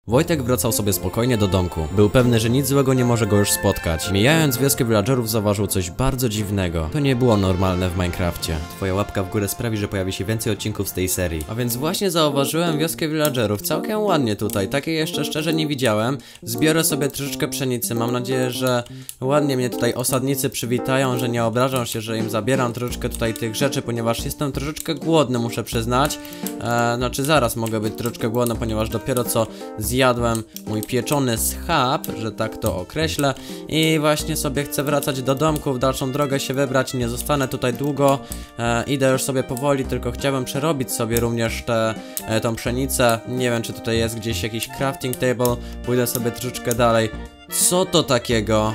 Wojtek wracał sobie spokojnie do domku. Był pewny, że nic złego nie może go już spotkać. Mijając wioskę villagerów zauważył coś bardzo dziwnego. To nie było normalne w Minecrafcie. Twoja łapka w górę sprawi, że pojawi się więcej odcinków z tej serii. A więc właśnie zauważyłem wioskę villagerów. Całkiem ładnie tutaj. Takiej jeszcze szczerze nie widziałem. Zbiorę sobie troszeczkę pszenicy. Mam nadzieję, że ładnie mnie tutaj osadnicy przywitają, że nie obrażą się, że im zabieram troszeczkę tutaj tych rzeczy, ponieważ jestem troszeczkę głodny, muszę przyznać. Znaczy zaraz mogę być troszeczkę głodny, ponieważ dopiero co zjadłem mój pieczony schab, że tak to określę, i właśnie sobie chcę wracać do domku, w dalszą drogę się wybrać, nie zostanę tutaj długo, idę już sobie powoli, tylko chciałbym przerobić sobie również tą pszenicę. Nie wiem, czy tutaj jest gdzieś jakiś crafting table, pójdę sobie troszeczkę dalej. Co to takiego?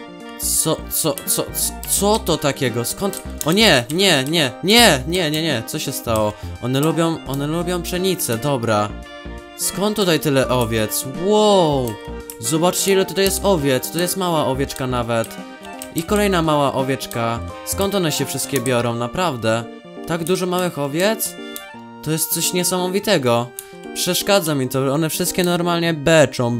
Co to takiego? Skąd? O nie, nie, co się stało? One lubią pszenicę, dobra. Skąd tutaj tyle owiec? Wow! Zobaczcie, ile tutaj jest owiec. To jest mała owieczka nawet. I kolejna mała owieczka. Skąd one się wszystkie biorą? Naprawdę? Tak dużo małych owiec? To jest coś niesamowitego. Przeszkadza mi to. One wszystkie normalnie beczą.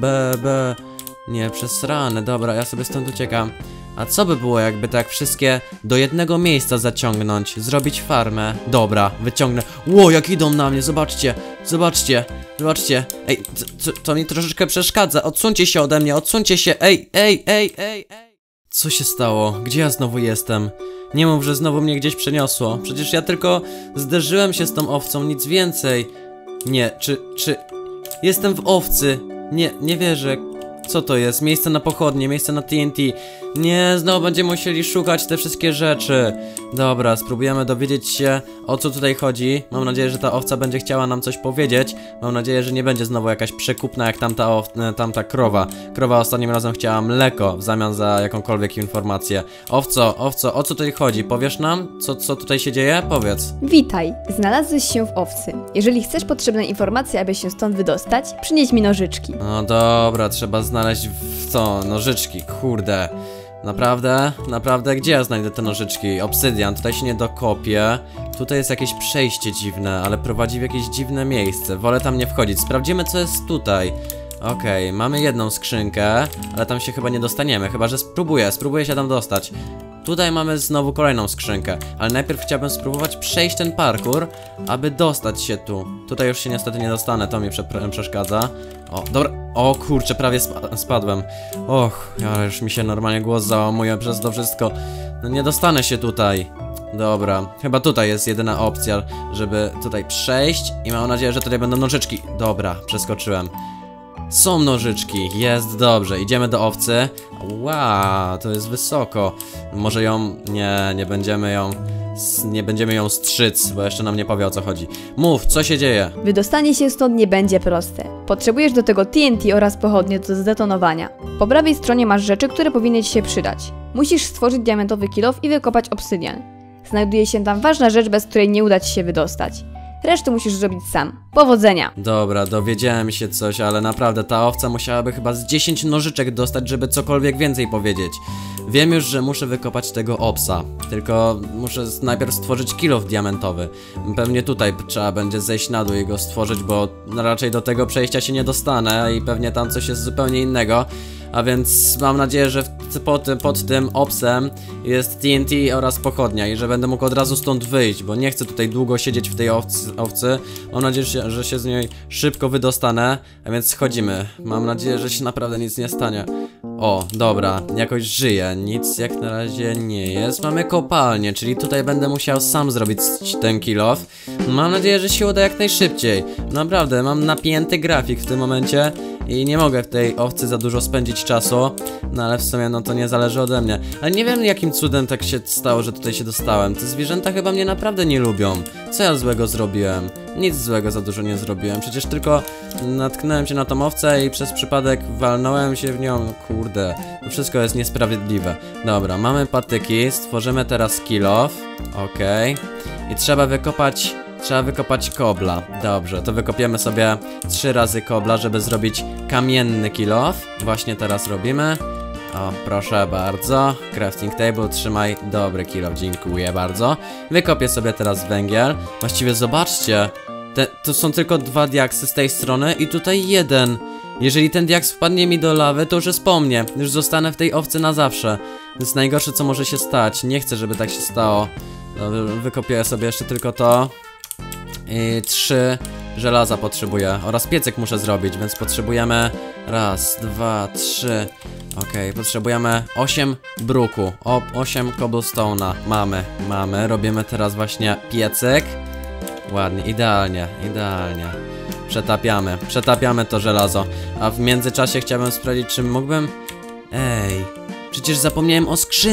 Nie, przesrane. Dobra, ja sobie stąd uciekam. A co by było, jakby tak wszystkie do jednego miejsca zaciągnąć? Zrobić farmę. Dobra, wyciągnę. Ło, jak idą na mnie, zobaczcie. Zobaczcie. Ej, to mi troszeczkę przeszkadza. Odsuńcie się ode mnie, odsuńcie się. Ej. Co się stało? Gdzie ja znowu jestem? Nie mów, że znowu mnie gdzieś przeniosło. Przecież ja tylko zderzyłem się z tą owcą, nic więcej. Nie, czy... Jestem w owcy. Nie wierzę. Co to jest? Miejsce na pochodnie, miejsce na TNT. Nie, znowu będziemy musieli szukać te wszystkie rzeczy. Dobra, spróbujemy dowiedzieć się, o co tutaj chodzi. Mam nadzieję, że ta owca będzie chciała nam coś powiedzieć. Mam nadzieję, że nie będzie znowu jakaś przekupna jak tamta krowa. Krowa ostatnim razem chciała mleko w zamian za jakąkolwiek informację. Owco, o co tutaj chodzi? Powiesz nam, co tutaj się dzieje? Powiedz. Witaj, znalazłeś się w owcy. Jeżeli chcesz potrzebne informacje, aby się stąd wydostać, przynieś mi nożyczki. No dobra, trzeba znaleźć nożyczki, kurde. Naprawdę? Gdzie ja znajdę te nożyczki? Obsydian, tutaj się nie dokopię. Tutaj jest jakieś przejście dziwne, ale prowadzi w jakieś dziwne miejsce. Wolę tam nie wchodzić. Sprawdzimy, co jest tutaj. Okej, mamy jedną skrzynkę, ale tam się chyba nie dostaniemy, chyba że spróbuję się tam dostać. Tutaj mamy znowu kolejną skrzynkę, ale najpierw chciałbym spróbować przejść ten parkour, aby dostać się tu. Tutaj już się niestety nie dostanę, to mi przeszkadza. O, dobra, o kurczę, prawie spadłem. Och, ale już mi się normalnie głos załamuje przez to wszystko. No nie dostanę się tutaj. Dobra, chyba tutaj jest jedyna opcja, żeby tutaj przejść i mam nadzieję, że tutaj będą nożyczki. Dobra, przeskoczyłem. Są nożyczki, jest dobrze, idziemy do owcy. Wow, to jest wysoko. Może ją... Nie będziemy ją strzyc, bo jeszcze nam nie powie, o co chodzi. Mów, co się dzieje? Wydostanie się stąd nie będzie proste. Potrzebujesz do tego TNT oraz pochodnie do zdetonowania. Po prawej stronie masz rzeczy, które powinny ci się przydać. Musisz stworzyć diamentowy kilof i wykopać obsydian. Znajduje się tam ważna rzecz, bez której nie uda ci się wydostać. Resztę musisz zrobić sam. Powodzenia! Dobra, dowiedziałem się coś, ale naprawdę ta owca musiałaby chyba z 10 nożyczek dostać, żeby cokolwiek więcej powiedzieć. Wiem już, że muszę wykopać tego obsa, tylko muszę najpierw stworzyć kilof diamentowy. Pewnie tutaj trzeba będzie zejść na dół i go stworzyć, bo raczej do tego przejścia się nie dostanę i pewnie tam coś jest zupełnie innego. A więc mam nadzieję, że pod tym obsem jest TNT oraz pochodnia i że będę mógł od razu stąd wyjść, bo nie chcę tutaj długo siedzieć w tej owcy. Mam nadzieję, że się z niej szybko wydostanę, a więc schodzimy. Mam nadzieję, że się naprawdę nic nie stanie. O, dobra, jakoś żyję, nic jak na razie nie jest. Mamy kopalnię, czyli tutaj będę musiał sam zrobić ten kilof. Mam nadzieję, że się uda jak najszybciej. Naprawdę, mam napięty grafik w tym momencie i nie mogę w tej owcy za dużo spędzić czasu. No ale w sumie no to nie zależy ode mnie. Ale nie wiem, jakim cudem tak się stało, że tutaj się dostałem. Te zwierzęta chyba mnie naprawdę nie lubią. Co ja złego zrobiłem? Nic złego za dużo nie zrobiłem. Przecież tylko natknąłem się na tą owcę i przez przypadek walnąłem się w nią. Kurde, to wszystko jest niesprawiedliwe. Dobra, mamy patyki, stworzymy teraz kilof. Okej. I trzeba wykopać kobla. Dobrze, to wykopiemy sobie 3 razy kobla, żeby zrobić kamienny kilof. Właśnie teraz robimy. O, proszę bardzo. Crafting table, trzymaj. Dobry kilof, dziękuję bardzo. Wykopię sobie teraz węgiel. Właściwie zobaczcie. To są tylko 2 diaksy z tej strony i tutaj jeden. Jeżeli ten diaks wpadnie mi do lawy, to już jest po mnie. Już zostanę w tej owcy na zawsze. To jest najgorsze, co może się stać. Nie chcę, żeby tak się stało. Wykopię sobie jeszcze tylko to. I 3 żelaza potrzebuję. Oraz piecyk muszę zrobić, więc potrzebujemy 1, 2, 3. Okej, potrzebujemy 8 bruku. 8 cobblestone'a. Mamy. Robimy teraz właśnie piecyk. Ładnie, idealnie. Przetapiamy to żelazo. A w międzyczasie chciałbym sprawdzić, czy mógłbym... Ej, przecież zapomniałem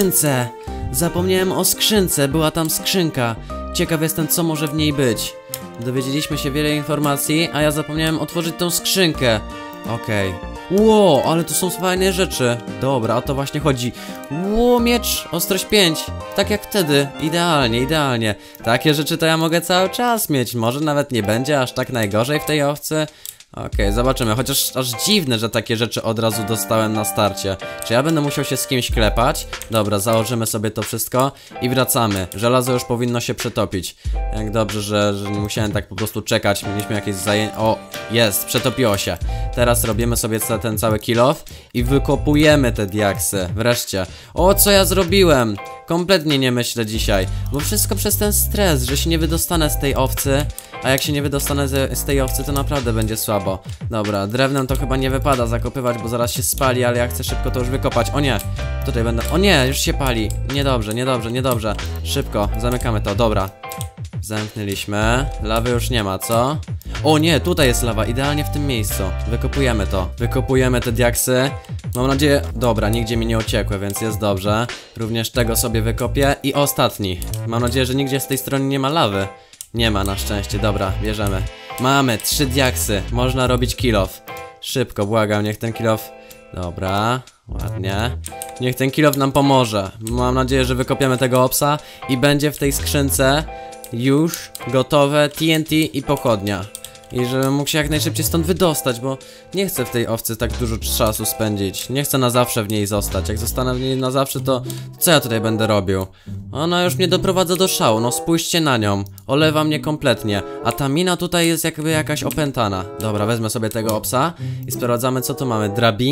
o skrzynce. Była tam skrzynka. Ciekaw jestem, co może w niej być. Dowiedzieliśmy się wiele informacji, a ja zapomniałem otworzyć tą skrzynkę. Okej. Ło, ale tu są fajne rzeczy. Dobra, o to właśnie chodzi. Ło, miecz, ostrość 5. Tak jak wtedy, idealnie. Takie rzeczy to ja mogę cały czas mieć. Może nawet nie będzie aż tak najgorzej w tej owcy. Okej, zobaczymy, chociaż aż dziwne, że takie rzeczy od razu dostałem na starcie. Czy ja będę musiał się z kimś klepać? Dobra, założymy sobie to wszystko i wracamy. Żelazo już powinno się przetopić. Jak dobrze, że nie musiałem tak po prostu czekać. Mieliśmy jakieś zajęcie... O, jest, przetopiło się. Teraz robimy sobie ten cały kill off i wykopujemy te diaksy. Wreszcie. O, co ja zrobiłem? Kompletnie nie myślę dzisiaj, bo wszystko przez ten stres, że się nie wydostanę z tej owcy. A jak się nie wydostanę z tej owcy, to naprawdę będzie słabo. Dobra, drewnem to chyba nie wypada zakopywać, bo zaraz się spali, ale ja chcę szybko to już wykopać. O nie, tutaj będę... O nie, już się pali. Niedobrze. Szybko, zamykamy to, dobra. Zamknęliśmy. Lawy już nie ma, co? O nie, tutaj jest lawa, idealnie w tym miejscu. Wykopujemy to. Wykopujemy te diaksy. Mam nadzieję... Dobra, nigdzie mi nie uciekły, więc jest dobrze. Również tego sobie wykopię. I ostatni. Mam nadzieję, że nigdzie z tej strony nie ma lawy. Nie ma na szczęście, dobra, bierzemy. Mamy 3 diaksy, można robić kill off. Szybko, błagam, niech ten kill off... Dobra, ładnie. Niech ten kill off nam pomoże. Mam nadzieję, że wykopiemy tego opsa i będzie w tej skrzynce już gotowe TNT i pochodnia. I żebym mógł się jak najszybciej stąd wydostać, bo nie chcę w tej owcy tak dużo czasu spędzić. Nie chcę na zawsze w niej zostać. Jak zostanę w niej na zawsze, to co ja tutaj będę robił? Ona już mnie doprowadza do szału, no spójrzcie na nią. Olewa mnie kompletnie. A ta mina tutaj jest jakby jakaś opętana. Dobra, wezmę sobie tego opsa i sprawdzamy, co tu mamy.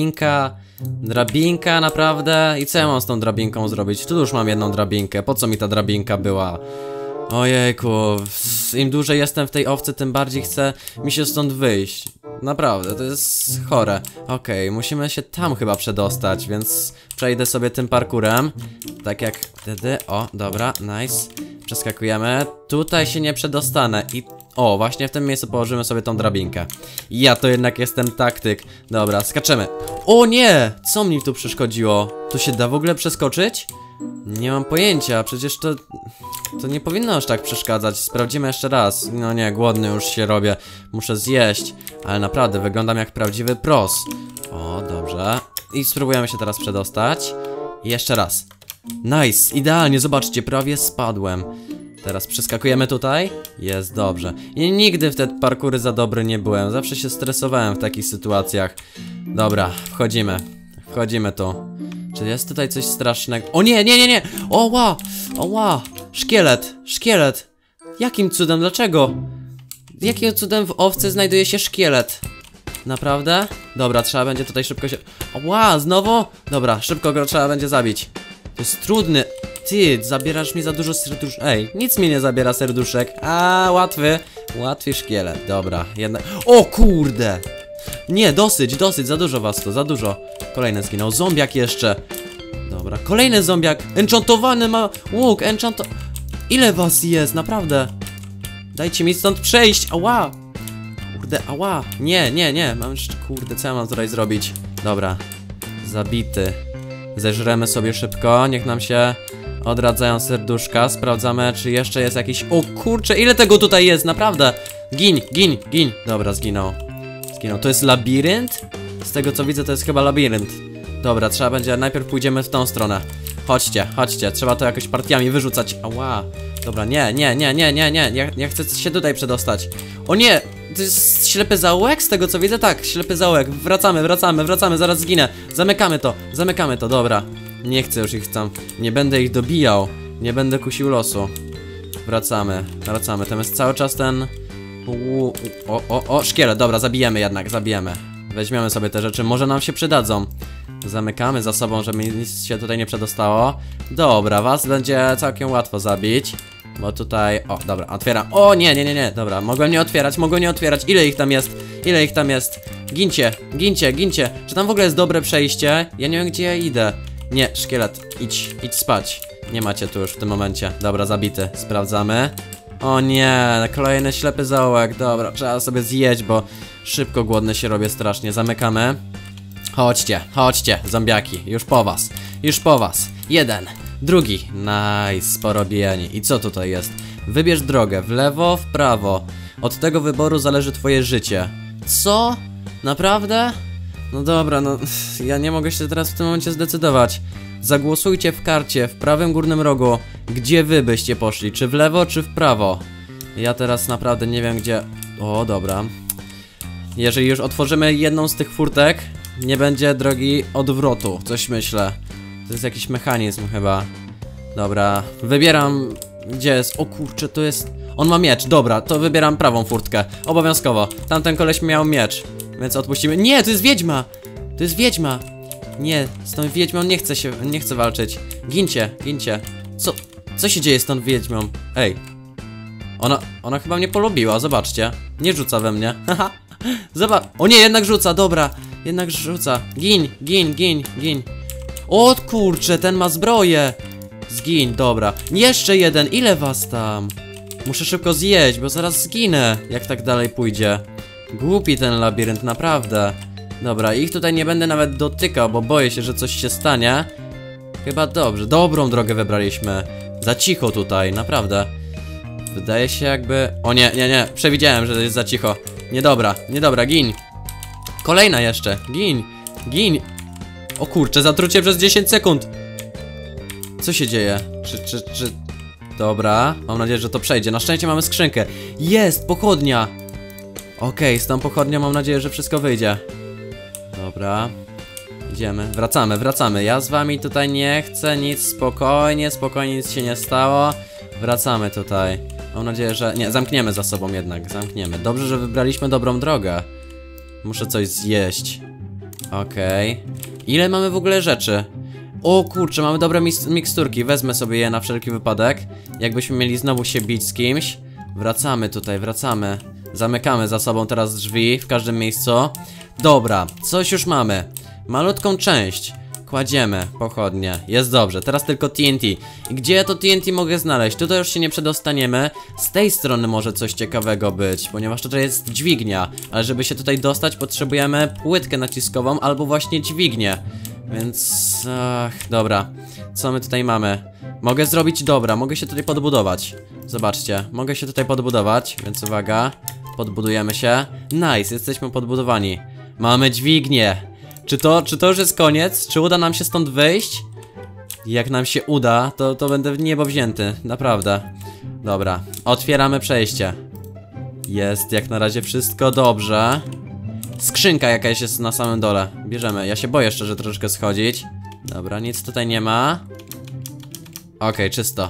Drabinka, naprawdę? I co ja mam z tą drabinką zrobić? Tu już mam jedną drabinkę. Po co mi ta drabinka była? Ojejku, im dłużej jestem w tej owcy, tym bardziej chce mi się stąd wyjść. Naprawdę, to jest chore. Okej, musimy się tam chyba przedostać, więc przejdę sobie tym parkurem. Tak jak wtedy, o, dobra, nice. Przeskakujemy, tutaj się nie przedostanę i... O, właśnie w tym miejscu położymy sobie tą drabinkę. Ja to jednak jestem taktyk. Dobra, skaczemy. O nie! Co mi tu przeszkodziło? Tu się da w ogóle przeskoczyć? Nie mam pojęcia, przecież to nie powinno aż tak przeszkadzać. Sprawdzimy jeszcze raz. No nie, głodny już się robię. Muszę zjeść. Ale naprawdę, wyglądam jak prawdziwy pros. O, dobrze. I spróbujemy się teraz przedostać. I jeszcze raz. Nice, idealnie, zobaczcie, prawie spadłem. Teraz przeskakujemy tutaj. Jest dobrze. I nigdy w te parkury za dobry nie byłem. Zawsze się stresowałem w takich sytuacjach. Dobra, wchodzimy tu. Czy jest tutaj coś strasznego? O nie! Oła! Szkielet! Jakim cudem? Dlaczego? Jakim cudem w owcy znajduje się szkielet? Naprawdę? Dobra, trzeba będzie tutaj szybko się... Oła, znowu? Dobra, szybko go trzeba będzie zabić. To jest trudny. Ty, zabierasz mi za dużo serduszek. Ej, nic mi nie zabiera serduszek. A, łatwy szkielet. Dobra, jednak... O kurde! Nie, dosyć, za dużo was tu, za dużo. Kolejny zginął, zombiak jeszcze. Dobra, kolejny zombiak. Enchantowany ma łuk, Ile was jest, naprawdę? Dajcie mi stąd przejść, ała. Kurde, ała. Nie, mam jeszcze, kurde, co ja mam tutaj zrobić? Dobra, zabity. Zeżremy sobie szybko, niech nam się odradzają serduszka. Sprawdzamy, czy jeszcze jest jakiś... O kurczę, ile tego tutaj jest, naprawdę. Gin. Dobra, zginął. To jest labirynt? Z tego co widzę, to jest chyba labirynt. Dobra, trzeba będzie, najpierw pójdziemy w tą stronę. Chodźcie, trzeba to jakoś partiami wyrzucać. Ała. Dobra, nie. Ja chcę się tutaj przedostać. O nie! To jest ślepy zaułek? Z tego co widzę? Tak, ślepy zaułek. Wracamy, zaraz zginę. Zamykamy to, dobra. Nie chcę już ich tam. Nie będę ich dobijał. Nie będę kusił losu. Wracamy. Tam jest cały czas ten... O, szkielet, dobra, zabijemy. weźmiemy sobie te rzeczy, może nam się przydadzą. Zamykamy za sobą, żeby nic się tutaj nie przedostało. Dobra, was będzie całkiem łatwo zabić. Bo tutaj, o, dobra, otwieram. O, nie, dobra, mogłem nie otwierać. Ile ich tam jest? Ile ich tam jest? Gincie. Czy tam w ogóle jest dobre przejście? Ja nie wiem, gdzie ja idę. Nie, szkielet, idź spać. Nie macie tu już w tym momencie. Dobra, zabity, sprawdzamy. O nie, kolejny ślepy zaułek. Dobra, trzeba sobie zjeść, bo szybko głodny się robię strasznie. Zamykamy. Chodźcie, zombiaki, już po was. Jeden, drugi, nice, porobijani. I co tutaj jest? Wybierz drogę, w lewo, w prawo. Od tego wyboru zależy twoje życie. Co? Naprawdę? No dobra, no ja nie mogę się teraz w tym momencie zdecydować. Zagłosujcie w karcie, w prawym górnym rogu. Gdzie wy byście poszli? Czy w lewo, czy w prawo? Ja teraz naprawdę nie wiem gdzie... O, dobra. Jeżeli już otworzymy jedną z tych furtek, nie będzie drogi odwrotu, coś myślę. To jest jakiś mechanizm chyba. Dobra, wybieram... Gdzie jest? O kurczę, to jest... On ma miecz, dobra, to wybieram prawą furtkę. Obowiązkowo. Tamten koleś miał miecz, więc odpuścimy. Nie, to jest wiedźma! To jest wiedźma! Nie, z tą wiedźmą nie chcę walczyć. Gincie. Co się dzieje z tą wiedźmą? Ej. Ona chyba mnie polubiła, zobaczcie. Nie rzuca we mnie. Haha. Zobacz. O nie, jednak rzuca, dobra. Jednak rzuca. Gin. O kurczę, ten ma zbroję. Zgiń, dobra. Jeszcze jeden, ile was tam? Muszę szybko zjeść, bo zaraz zginę, jak tak dalej pójdzie. Głupi ten labirynt, naprawdę. Dobra, ich tutaj nie będę nawet dotykał, bo boję się, że coś się stanie. Chyba dobrze, dobrą drogę wybraliśmy. Za cicho tutaj, naprawdę. Wydaje się jakby... O nie, przewidziałem, że jest za cicho. Niedobra, gin. Kolejna jeszcze, gin. O kurczę, zatrucie przez 10 sekund. Co się dzieje? Czy... Dobra, mam nadzieję, że to przejdzie. Na szczęście mamy skrzynkę. Jest, pochodnia. Okej, z tą pochodnią mam nadzieję, że wszystko wyjdzie. Dobra. Idziemy, wracamy. Ja z wami tutaj nie chcę nic, spokojnie, nic się nie stało. Wracamy tutaj. Mam nadzieję, że... Nie, zamkniemy za sobą jednak, zamkniemy. Dobrze, że wybraliśmy dobrą drogę. Muszę coś zjeść. Okej. Ile mamy w ogóle rzeczy? O kurczę, mamy dobre miksturki. Wezmę sobie je na wszelki wypadek. Jakbyśmy mieli znowu się bić z kimś. Wracamy tutaj. Zamykamy za sobą teraz drzwi w każdym miejscu. Dobra, coś już mamy. Malutką część. Kładziemy pochodnie. Jest dobrze, teraz tylko TNT. I gdzie ja to TNT mogę znaleźć? Tutaj już się nie przedostaniemy. Z tej strony może coś ciekawego być, ponieważ tutaj jest dźwignia. Ale żeby się tutaj dostać, potrzebujemy płytkę naciskową albo właśnie dźwignię. Więc... dobra. Co my tutaj mamy? Mogę zrobić... Dobra, mogę się tutaj podbudować. Zobaczcie, mogę się tutaj podbudować, więc uwaga. Podbudujemy się. Nice, jesteśmy podbudowani. Mamy dźwignię. Czy to już jest koniec? Czy uda nam się stąd wyjść? Jak nam się uda, to będę w niebo wzięty. Naprawdę. Dobra, otwieramy przejście. Jest jak na razie wszystko dobrze. Skrzynka jakaś jest na samym dole. Bierzemy, ja się boję szczerze troszeczkę schodzić. Dobra, nic tutaj nie ma. Okej, czysto.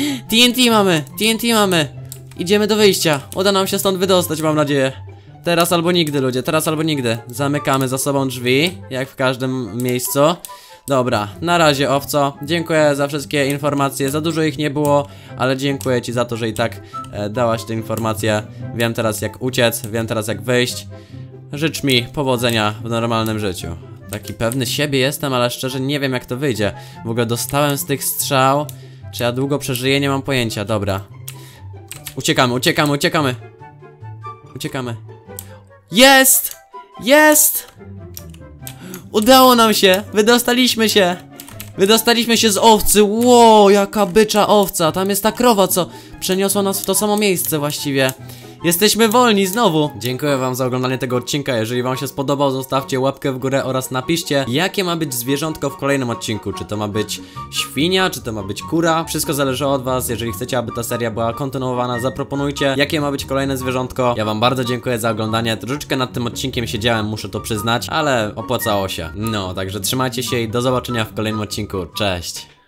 TNT mamy. Idziemy do wyjścia. Uda nam się stąd wydostać, mam nadzieję. Teraz albo nigdy, ludzie, teraz albo nigdy. Zamykamy za sobą drzwi, jak w każdym miejscu. Dobra, na razie, owco. Dziękuję za wszystkie informacje, za dużo ich nie było, ale dziękuję ci za to, że i tak dałaś te informacje. Wiem teraz jak uciec, wiem teraz jak wyjść. Życz mi powodzenia w normalnym życiu. Taki pewny siebie jestem, ale szczerze nie wiem jak to wyjdzie. W ogóle dostałem z tych strzał. Czy ja długo przeżyję? Nie mam pojęcia, dobra. Uciekamy. Jest! Udało nam się! Wydostaliśmy się z owcy. Wow, jaka bycza owca. Tam jest ta krowa, co przeniosła nas w to samo miejsce właściwie. Jesteśmy wolni znowu. Dziękuję wam za oglądanie tego odcinka. Jeżeli wam się spodobał, zostawcie łapkę w górę oraz napiszcie, jakie ma być zwierzątko w kolejnym odcinku. Czy to ma być świnia, czy to ma być kura. Wszystko zależy od was. Jeżeli chcecie, aby ta seria była kontynuowana, zaproponujcie, jakie ma być kolejne zwierzątko. Ja wam bardzo dziękuję za oglądanie. Troszeczkę nad tym odcinkiem siedziałem, muszę to przyznać, ale opłacało się. No, także trzymajcie się i do zobaczenia w kolejnym odcinku. Cześć!